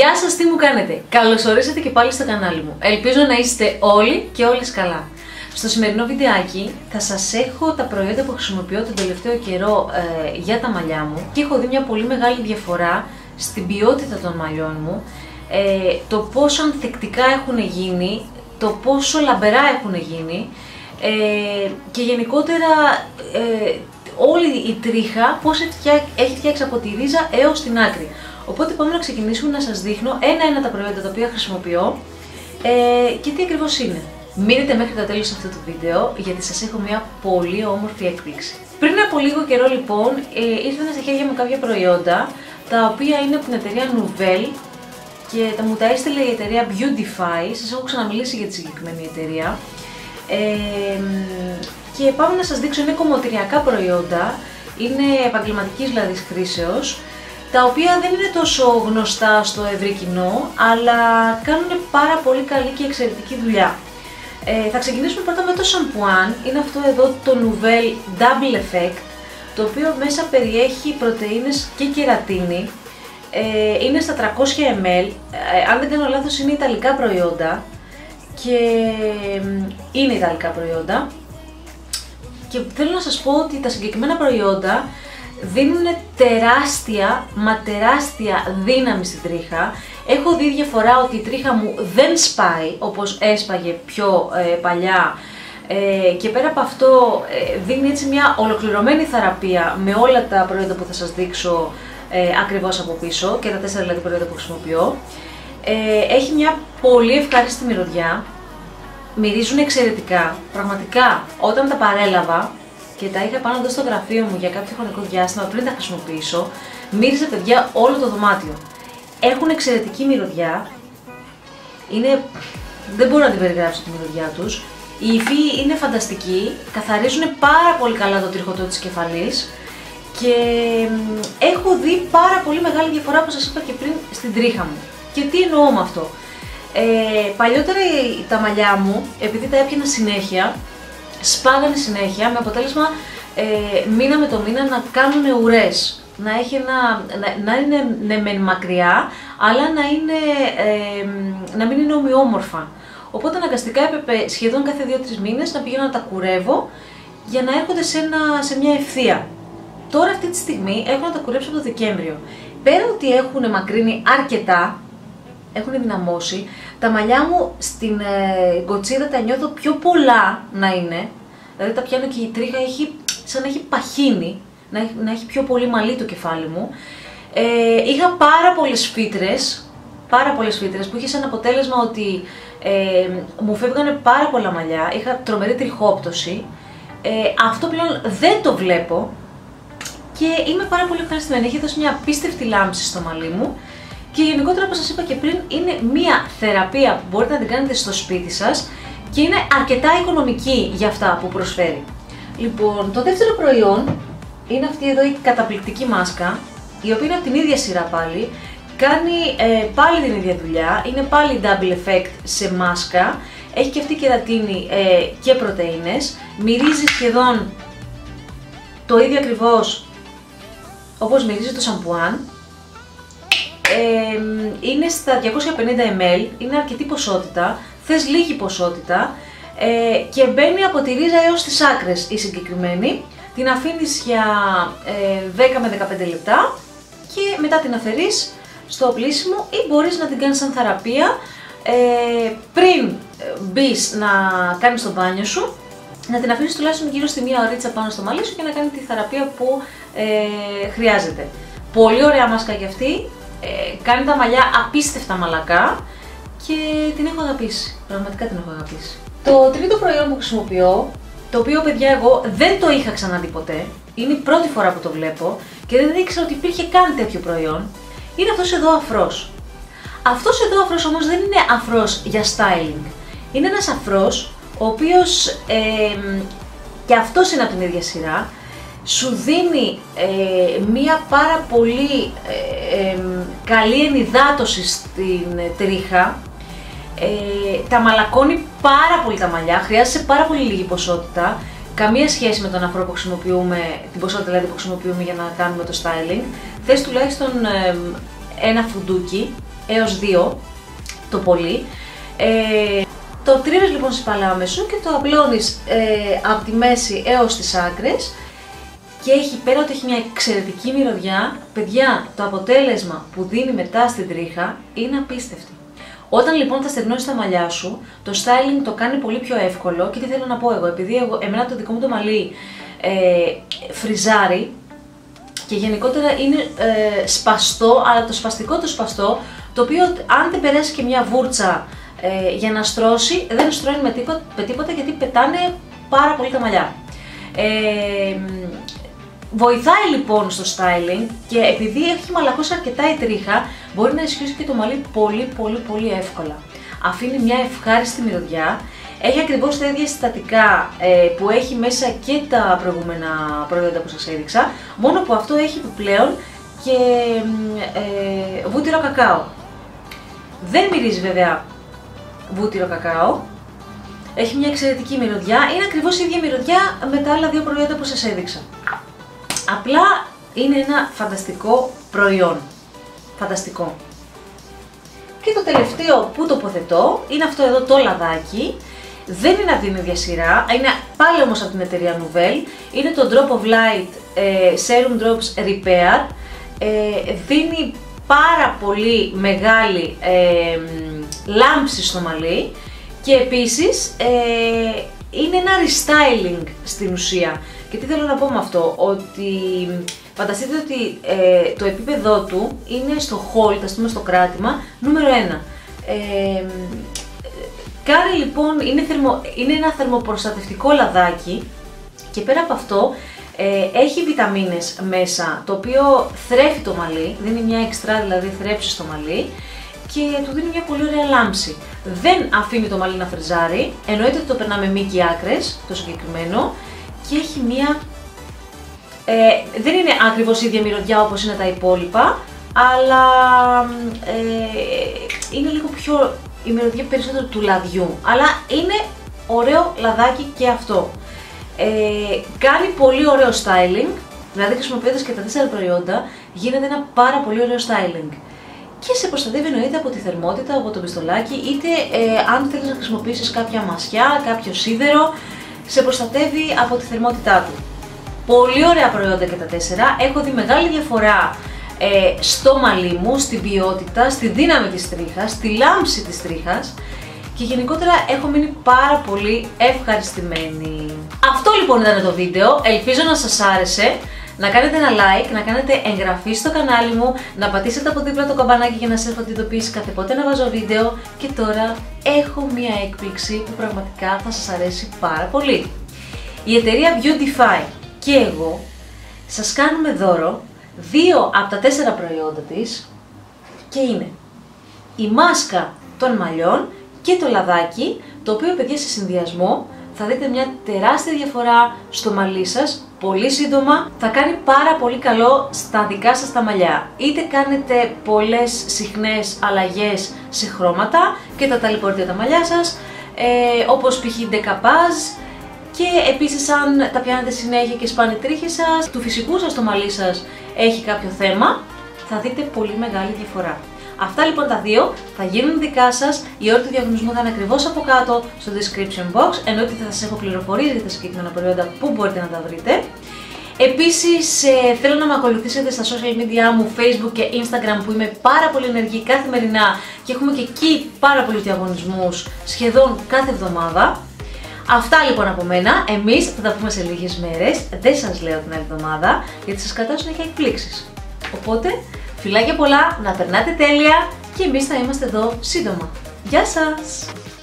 Γεια σας, τι μου κάνετε? Καλώς ορίσατε και πάλι στο κανάλι μου. Ελπίζω να είστε όλοι και όλες καλά. Στο σημερινό βιντεάκι θα σας έχω τα προϊόντα που χρησιμοποιώ τον τελευταίο καιρό για τα μαλλιά μου και έχω δει μια πολύ μεγάλη διαφορά στην ποιότητα των μαλλιών μου, το πόσο ανθεκτικά έχουν γίνει, το πόσο λαμπερά έχουν γίνει και γενικότερα όλη η τρίχα πώς έχει φτιάξει από τη ρίζα έως την άκρη. Οπότε πάμε να ξεκινήσουμε να σας δείχνω ένα-ένα τα προϊόντα τα οποία χρησιμοποιώ και τι ακριβώς είναι. Μείνετε μέχρι το τέλος αυτού του βίντεο γιατί σας έχω μια πολύ όμορφη έκπληξη. Πριν από λίγο καιρό λοιπόν ήρθαν στα χέρια μου κάποια προϊόντα τα οποία είναι από την εταιρεία Nouvelle και μου τα έστειλε η εταιρεία Beautify. Σας έχω ξαναμιλήσει για τη συγκεκριμένη εταιρεία. Και πάμε να σας δείξω, είναι κομμωτηριακά προϊόντα, είναι επαγγελματικής δηλαδή χρήσεως, τα οποία δεν είναι τόσο γνωστά στο ευρύ κοινό, αλλά κάνουν πάρα πολύ καλή και εξαιρετική δουλειά. Θα ξεκινήσουμε πρώτα με το σαμπουάν, είναι αυτό εδώ το Nouvelle Double Effect, το οποίο μέσα περιέχει πρωτεΐνες και κερατίνη, είναι στα 300 ml, αν δεν κάνω λάθος είναι ιταλικά προϊόντα και είναι ιταλικά προϊόντα. Και θέλω να σας πω ότι τα συγκεκριμένα προϊόντα δίνουν τεράστια, μα τεράστια δύναμη στην τρίχα. Έχω δει διαφορά ότι η τρίχα μου δεν σπάει όπως έσπαγε πιο παλιά και πέρα από αυτό δίνει έτσι μια ολοκληρωμένη θεραπεία με όλα τα προϊόντα που θα σας δείξω ακριβώς από πίσω και τα 4 δηλαδή προϊόντα που χρησιμοποιώ. Έχει μια πολύ ευχάριστη μυρωδιά. Μυρίζουν εξαιρετικά, πραγματικά όταν τα παρέλαβα και τα είχα πάνω εδώ στο γραφείο μου για κάποιο χρονικό διάστημα πριν τα χρησιμοποιήσω, μύριζε παιδιά όλο το δωμάτιο. Έχουν εξαιρετική μυρωδιά, δεν μπορώ να την περιγράψω τη μυρωδιά τους. Η υφή είναι φανταστική, καθαρίζουν πάρα πολύ καλά το τριχωτό της κεφαλής και έχω δει πάρα πολύ μεγάλη διαφορά που σας είπα και πριν στην τρίχα μου. Και τι εννοώ με αυτό? Παλιότερα τα μαλλιά μου, επειδή τα έπιανα συνέχεια, σπάγανε συνέχεια με αποτέλεσμα μήνα με το μήνα να κάνουν ουρές, να είναι ναι μεν μακριά, αλλά να μην είναι ομοιόμορφα. Οπότε αναγκαστικά έπρεπε σχεδόν κάθε 2-3 μήνες να πηγαίνω να τα κουρεύω για να έρχονται σε μια ευθεία. Τώρα αυτή τη στιγμή έχω να τα κουρέψω από το Δεκέμβριο. Πέρα ότι έχουν μακρύνει αρκετά, έχουν δυναμώσει, τα μαλλιά μου στην κοτσίδα τα νιώθω πιο πολλά να είναι, δηλαδή τα πιάνω και η τρίχα σαν να έχει παχύνει, να έχει πιο πολύ μαλλί το κεφάλι μου. Είχα πάρα πολλές φύτρες που είχε σαν αποτέλεσμα ότι μου φεύγανε πάρα πολλά μαλλιά, είχα τρομερή τριχόπτωση. Αυτό πλέον δεν το βλέπω και είμαι πάρα πολύ ευχαριστημένη, έχει δώσει μια απίστευτη λάμψη στο μαλλί μου. Και γενικότερα, όπως σας είπα και πριν, είναι μια θεραπεία που μπορείτε να την κάνετε στο σπίτι σας και είναι αρκετά οικονομική για αυτά που προσφέρει. Λοιπόν, το δεύτερο προϊόν είναι αυτή εδώ η καταπληκτική μάσκα, η οποία είναι από την ίδια σειρά πάλι, κάνει πάλι την ίδια δουλειά, είναι πάλι double effect σε μάσκα, έχει και αυτή κερατίνη και πρωτεΐνες, μυρίζει σχεδόν το ίδιο ακριβώς όπως μυρίζει το σαμπουάν. Είναι στα 250 ml, είναι αρκετή ποσότητα, θες λίγη ποσότητα και μπαίνει από τη ρίζα έως τις άκρες η συγκεκριμένη. Την αφήνεις για 10 με 15 λεπτά και μετά την αφαιρείς στο πλύσιμο ή μπορείς να την κάνεις σαν θεραπεία πριν μπεις να κάνεις το μπάνιο σου, να την αφήσεις τουλάχιστον γύρω στη μία ωρίτσα πάνω στο μαλλί σου και να κάνει τη θεραπεία που χρειάζεται. Πολύ ωραία μάσκα και αυτή. Κάνει τα μαλλιά απίστευτα μαλακά και την έχω αγαπήσει, πραγματικά την έχω αγαπήσει. Το τρίτο προϊόν που χρησιμοποιώ, το οποίο παιδιά εγώ δεν το είχα ξαναδεί ποτέ, είναι η πρώτη φορά που το βλέπω και δεν ήξερα ότι υπήρχε καν τέτοιο προϊόν, είναι αυτός εδώ αφρός. Αυτός εδώ αφρός όμως δεν είναι αφρός για styling, είναι ένας αφρός ο οποίος και αυτός είναι από την ίδια σειρά, σου δίνει μία πάρα πολύ καλή ενυδάτωση στην τρίχα, τα μαλακώνει πάρα πολύ τα μαλλιά, χρειάζεται πάρα πολύ λίγη ποσότητα, καμία σχέση με τον αφρό που χρησιμοποιούμε, την ποσότητα δηλαδή που χρησιμοποιούμε για να κάνουμε το styling. Θες τουλάχιστον ένα φουντούκι έως 2 το πολύ. Το τρίβεις λοιπόν στις παλάμες και το απλώνεις από τη μέση έως τις άκρες και πέρα ότι έχει μια εξαιρετική μυρωδιά, παιδιά, το αποτέλεσμα που δίνει μετά στην τρίχα είναι απίστευτο. Όταν λοιπόν θα στεγνώσεις τα μαλλιά σου, το styling το κάνει πολύ πιο εύκολο και τι θέλω να πω εγώ, επειδή εμένα το δικό μου το μαλλί φριζάρει και γενικότερα είναι σπαστό, αλλά το σπαστικό το οποίο αν δεν περάσει και μια βούρτσα για να στρώσει, δεν στρώνει με τίποτα γιατί πετάνε πάρα πολύ τα μαλλιά. Βοηθάει λοιπόν στο styling και επειδή έχει μαλακώσει αρκετά η τρίχα, μπορεί να ισχύσει και το μαλλί πολύ εύκολα. Αφήνει μια ευχάριστη μυρωδιά, έχει ακριβώς τα ίδια συστατικά που έχει μέσα και τα προηγούμενα προϊόντα που σας έδειξα, μόνο που αυτό έχει επιπλέον και βούτυρο κακάο. Δεν μυρίζει βέβαια βούτυρο κακάο, έχει μια εξαιρετική μυρωδιά, είναι ακριβώς η ίδια μυρωδιά με τα άλλα δύο προϊόντα που σας έδειξα. Απλά είναι ένα φανταστικό προϊόν. Φανταστικό. Και το τελευταίο που τοποθετώ είναι αυτό εδώ το λαδάκι. Δεν είναι από την ίδια σειρά, είναι πάλι όμως από την εταιρεία Nouvelle. Είναι το Drop of Light Serum Drops Repair. Δίνει πάρα πολύ μεγάλη λάμψη στο μαλλί και επίσης είναι ένα restyling στην ουσία. Και τι θέλω να πω με αυτό, ότι φανταστείτε ότι το επίπεδό του είναι στο hold, ας πούμε στο κράτημα, νούμερο 1. Κάνει λοιπόν, είναι ένα θερμοπροστατευτικό λαδάκι και πέρα από αυτό έχει βιταμίνες μέσα, το οποίο θρέφει το μαλλί, δίνει μια εξτρά δηλαδή θρέψη στο μαλλί και του δίνει μια πολύ ωραία λάμψη. Δεν αφήνει το μαλλί να φριζάρει, εννοείται ότι το περνάμε μήκη άκρες, το συγκεκριμένο, και έχει μία, δεν είναι ακριβώς η ίδια μυρωδιά όπως είναι τα υπόλοιπα, αλλά είναι λίγο πιο η μυρωδιά περισσότερο του λαδιού, αλλά είναι ωραίο λαδάκι και αυτό. Κάνει πολύ ωραίο styling, δηλαδή χρησιμοποιώντας και τα 4 προϊόντα γίνεται ένα πάρα πολύ ωραίο styling. Και σε προστατεύει εννοείται από τη θερμότητα, από το πιστολάκι, είτε αν θέλεις να χρησιμοποιήσεις κάποια μασιά, κάποιο σίδερο, σε προστατεύει από τη θερμότητά του. Πολύ ωραία προϊόντα και τα 4, έχω δει μεγάλη διαφορά στο μαλλί μου, στην ποιότητα, στη δύναμη της τρίχας, στη λάμψη της τρίχας και γενικότερα έχω μείνει πάρα πολύ ευχαριστημένη. Αυτό λοιπόν ήταν το βίντεο, ελπίζω να σας άρεσε. Να κάνετε ένα like, να κάνετε εγγραφή στο κανάλι μου, να πατήσετε από δίπλα το καμπανάκι για να σας έρθει ειδοποίηση κάθε πότε να βάζω βίντεο και τώρα έχω μία έκπληξη που πραγματικά θα σας αρέσει πάρα πολύ. Η εταιρεία Beautify και εγώ σας κάνουμε δώρο 2 από τα 4 προϊόντα της και είναι η μάσκα των μαλλιών και το λαδάκι, το οποίο παιδιά σε συνδυασμό θα δείτε μια τεράστια διαφορά στο μαλλί σας, πολύ σύντομα, θα κάνει πάρα πολύ καλό στα δικά σας τα μαλλιά. Είτε κάνετε πολλές συχνές αλλαγές σε χρώματα και τα ταλαιπωρείτε τα μαλλιά σας, όπως π.χ. decapage, και επίσης αν τα πιάνετε συνέχεια και σπάνε οι τρίχες σας, του φυσικού σας το μαλλί σας έχει κάποιο θέμα, θα δείτε πολύ μεγάλη διαφορά. Αυτά λοιπόν τα 2 θα γίνουν δικά σας, η ώρα του διαγωνισμού θα είναι ακριβώς από κάτω στο description box, ενώ ότι θα σας έχω πληροφορίες για τα συγκεκριμένα προϊόντα που μπορείτε να τα βρείτε. Επίσης θέλω να με ακολουθήσετε στα social media μου, Facebook και Instagram, που είμαι πάρα πολύ ενεργή καθημερινά και έχουμε και εκεί πάρα πολλούς διαγωνισμούς σχεδόν κάθε εβδομάδα. Αυτά λοιπόν από μένα, εμείς θα τα πούμε σε λίγες μέρες, δεν σας λέω την άλλη εβδομάδα γιατί σας κρατάω συνέχεια εκπλήξεις. Οπότε φιλάκια πολλά, να περνάτε τέλεια και εμείς θα είμαστε εδώ σύντομα. Γεια σας!